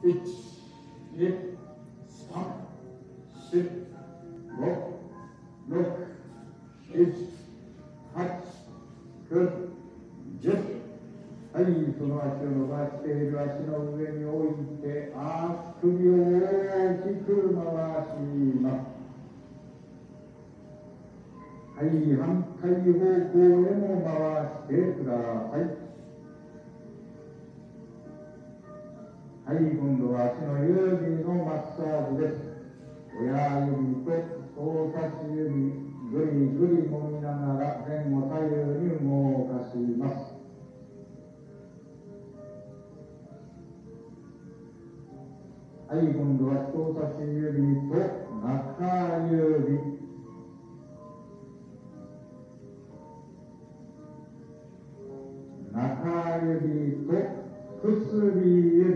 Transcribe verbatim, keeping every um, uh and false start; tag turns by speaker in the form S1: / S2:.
S1: いち、に、さん、し、ご、ろく、しち、はち、く、じゅう。はい、その足を伸ばしている足の上に置いて、あ首を大きく回します。はい、反対方向へも回してください。はい、今度は足の指のマッサージです。親指と人差し指、ぐりぐり揉みながら前後左右に動かします。はい、今度は人差し指と中指、中指と薬指、